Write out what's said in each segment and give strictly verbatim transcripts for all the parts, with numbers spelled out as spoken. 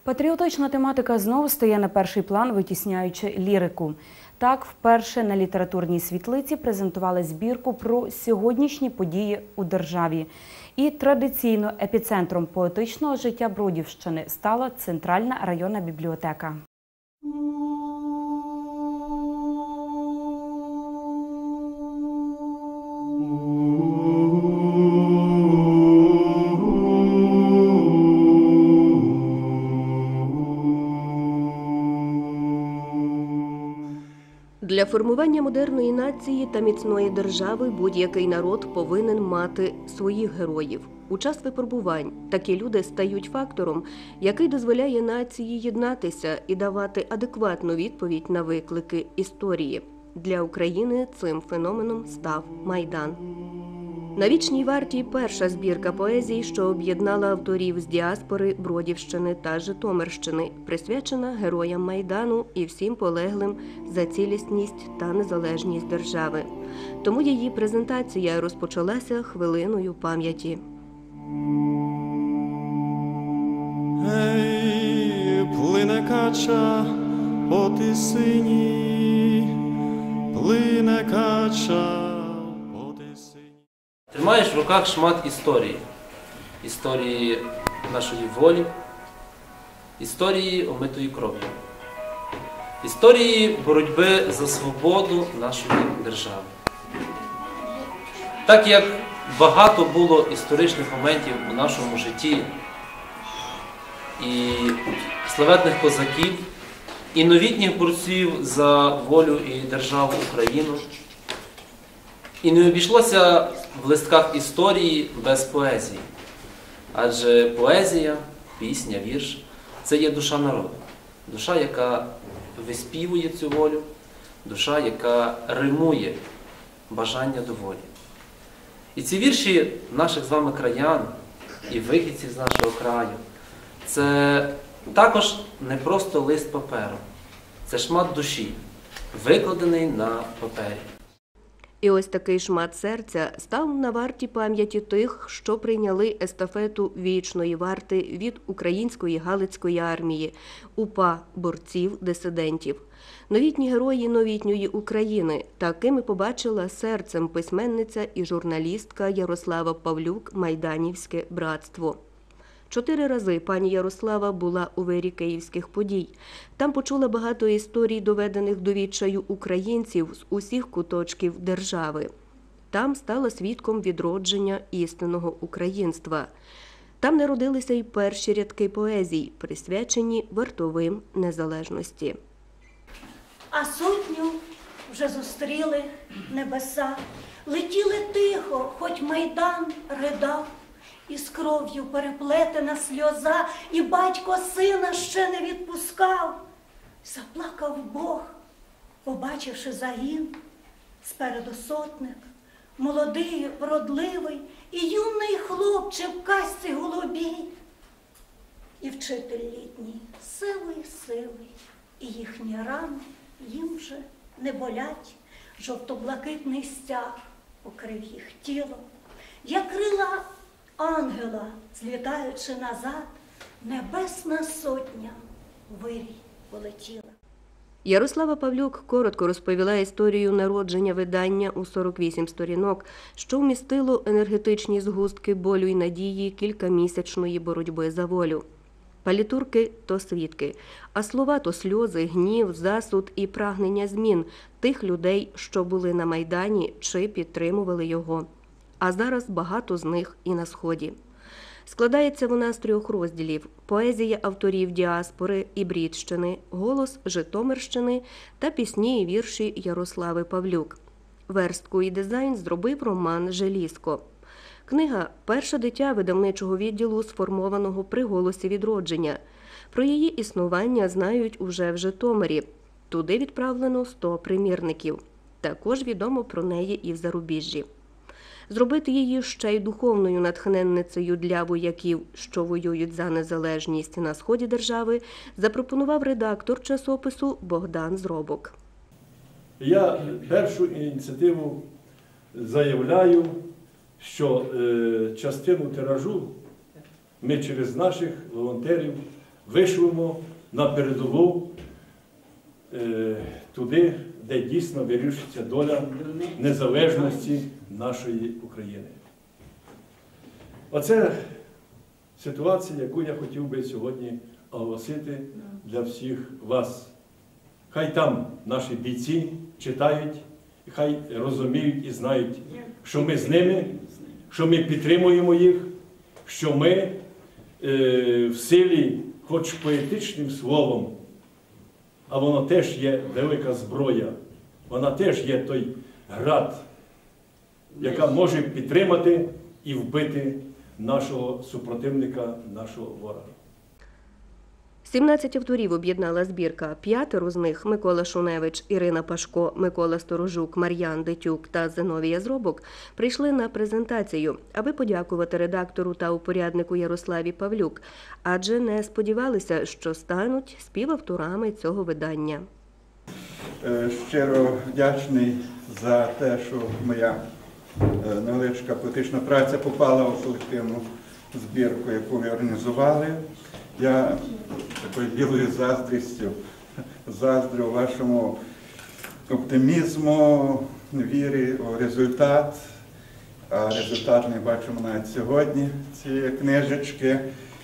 Патріотична тематика знову стає на перший план, витісняючи лірику. Так, вперше на літературній світлиці презентували збірку про сьогоднішні події у державі. І традиційно епіцентром поетичного життя Бродівщини стала Центральна районна бібліотека. Для формування модерної нації та міцної держави будь-який народ повинен мати своїх героїв. У час випробувань такі люди стають фактором, який дозволяє нації єднатися і давати адекватну відповідь на виклики історії. Для України цим феноменом став Майдан. На Вічній варті – перша збірка поезій, що об'єднала авторів з діаспори Бродівщини та Житомирщини, присвячена героям Майдану і всім полеглим за цілісність та незалежність держави. Тому її презентація розпочалася хвилиною пам'яті. Ей, плине кача по Тисині, плине кача. Ти маєш в руках шмат історії. Історії нашої волі, історії омитої кров'ю, історії боротьби за свободу нашої держави. Так як багато було історичних моментів у нашому житті, і славетних козаків, і новітніх борців за волю і державу Україну, і не обійшлося в листках історії без поезії. Адже поезія, пісня, вірш – це є душа народу. Душа, яка виспівує цю волю, душа, яка римує бажання до волі. І ці вірші наших з вами краян і вихідців з нашого краю – це також не просто лист паперу, це шмат душі, викладений на папері. І ось такий шмат серця став на варті пам'яті тих, що прийняли естафету вічної варти від Української Галицької армії, УПА борців-дисидентів. Новітні герої новітньої України – такими побачила серцем письменниця і журналістка Ярослава Павлюк «Майданівське братство». Чотири рази пані Ярослава була у вирі київських подій. Там почула багато історій, доведених до відчаю українців з усіх куточків держави. Там стала свідком відродження істинного українства. Там народилися й перші рядки поезій, присвячені вартовим незалежності. А сотню вже зустріли небеса, летіли тихо, хоч Майдан ридав. І з кров'ю переплетена сльоза, і батько сина ще не відпускав. Заплакав Бог, побачивши загін. Спереду сотник, молодий, вродливий, і юний хлопче в касці голубій. І вчитель літній, сивий, сивий, і їхні рани їм вже не болять. Жовто-блакитний стяг покрив їх тіло, як крила ангела, злітаючи назад, небесна сотня в вирій полетіла. Ярослава Павлюк коротко розповіла історію народження видання у сорок вісім сторінок, що вмістило енергетичні згустки болю й надії кількамісячної боротьби за волю. Палітурки – то свідки, а слова – то сльози, гнів, засуд і прагнення змін тих людей, що були на Майдані чи підтримували його. А зараз багато з них і на Сході. Складається вона з трьох розділів – поезія авторів діаспори і Брідщини, голос Житомирщини та пісні і вірші Ярослави Павлюк. Верстку і дизайн зробив Роман Желізко. Книга – перше дитя видавничого відділу, сформованого при «Голосі відродження». Про її існування знають уже в Житомирі. Туди відправлено сто примірників. Також відомо про неї і в зарубіжжі. Зробити її ще й духовною натхненницею для вояків, що воюють за незалежність на сході держави, запропонував редактор часопису Богдан Зробок. Я першу ініціативу заявляю, що частину тиражу ми через наших волонтерів вишлемо на передову е, туди, де дійсно вирішиться доля незалежності нашої України. Оце ситуація, яку я хотів би сьогодні оголосити для всіх вас. Хай там наші бійці читають, хай розуміють і знають, що ми з ними, що ми підтримуємо їх, що ми е, в силі, хоч поетичним словом, а воно теж є велика зброя, вона теж є той град, яка може підтримати і вбити нашого супротивника, нашого ворога. сімнадцять авторів об'єднала збірка. П'ятеро з них – Микола Шуневич, Ірина Пашко, Микола Сторожук, Мар'ян Дитюк та Зиновія Зробок – прийшли на презентацію, аби подякувати редактору та упоряднику Ярославі Павлюк, адже не сподівалися, що стануть співавторами цього видання. Щиро вдячний за те, що моя невеличка поетична праця попала у колективну збірку, яку ви організували. Я такою білою заздрістю заздрю вашому оптимізму, вірі у результат. А результат ми бачимо навіть сьогодні, цієї книжечки.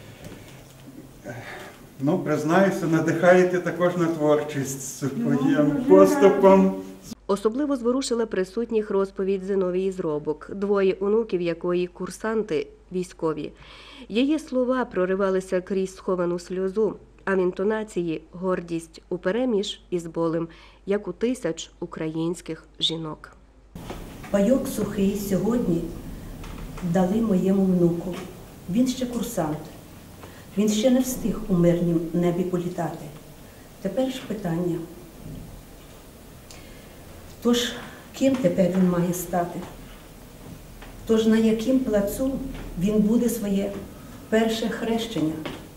Ну, признаюся, надихаєте також на творчість своїм поступом. Особливо зворушила присутніх розповідь Зиновії Зробок, двоє онуків якої – курсанти військові. Її слова проривалися крізь сховану сльозу, а в інтонації – гордість упереміж із болем, як у тисяч українських жінок. Пайок сухий сьогодні дали моєму внуку. Він ще курсант. Він ще не встиг у мирнім небі політати. Тепер ж питання. Тож, ким тепер він має стати? Тож на яким плацу він буде своє перше хрещення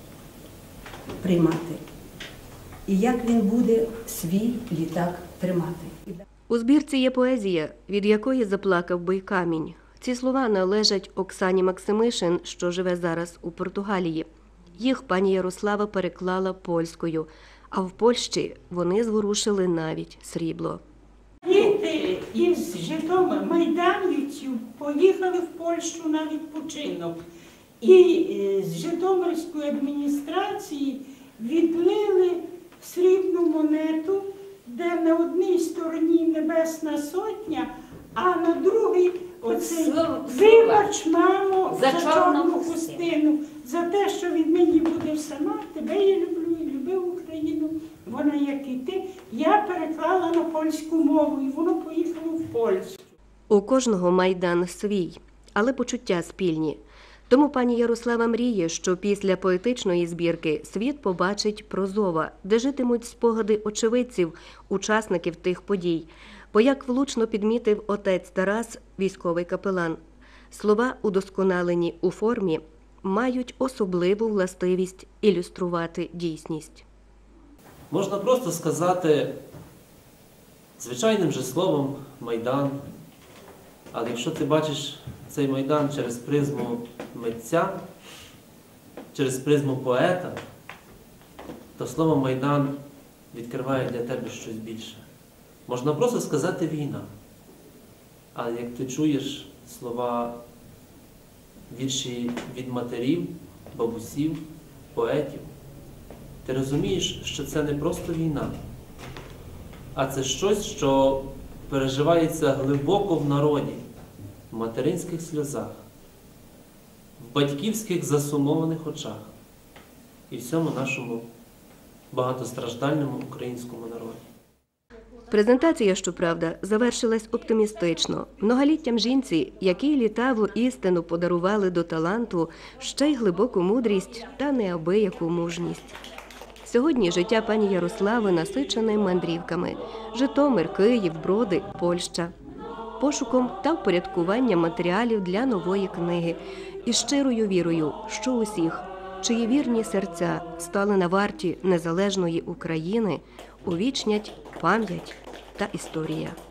приймати? І як він буде свій літак тримати? У збірці є поезія, від якої заплакав би й камінь. Ці слова належать Оксані Максимишин, що живе зараз у Португалії. Їх пані Ярослава переклала польською, а в Польщі вони зворушили навіть срібло. Діти із Житомира, майданівців, поїхали в Польщу на відпочинок. І з Житомирської адміністрації відлили срібну монету, де на одній стороні Небесна Сотня, а на другій оцей «Вибач, мамо, за, за чорну хустину, за те, що віднині будеш сама, тебе я люблю і любив Україну, вона як і ти». Я переклала на польську мову, і воно поїхало в Польщу. У кожного майдан свій, але почуття спільні. Тому пані Ярослава мріє, що після поетичної збірки світ побачить прозова, де житимуть спогади очевидців, учасників тих подій. Бо, як влучно підмітив отець Тарас, військовий капелан, слова, удосконалені у формі, мають особливу властивість ілюструвати дійсність. Можна просто сказати звичайним же словом «Майдан», але якщо ти бачиш цей Майдан через призму митця, через призму поета, то слово «Майдан» відкриває для тебе щось більше. Можна просто сказати «війна», але як ти чуєш слова, вірші від матерів, бабусів, поетів, ти розумієш, що це не просто війна, а це щось, що переживається глибоко в народі, в материнських сльозах, в батьківських засумованих очах і всьому нашому багатостраждальному українському народі. Презентація, щоправда, завершилась оптимістично. Многоліттям жінці, якій літа воістину подарували до таланту ще й глибоку мудрість та неабияку мужність. Сьогодні життя пані Ярослави насичене мандрівками – Житомир, Київ, Броди, Польща. Пошуком та впорядкуванням матеріалів для нової книги і щирою вірою, що усіх, чиї вірні серця стали на варті незалежної України, увічнять пам'ять та історія.